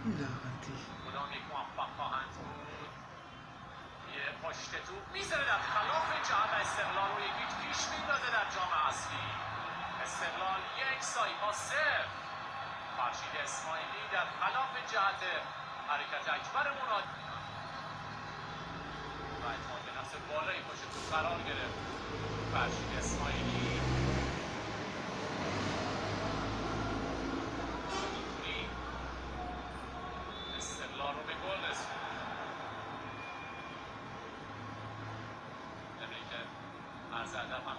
لعنتی کدام یک موفق خواهند بود. یه پشت توپ میزنه در خلاف جهت استقلال رو یکیچ پیش میندازه در جام اصلی. استقلال 1 سایپا 0. فرشید اسماعیلی در خلاف جهت حرکت اکبر مناد و اعتماد به نفس بالایی پشت توپ قرار گرفت. فرشید اسماعیلی استقلال رو به گل رسوند. از ادب هم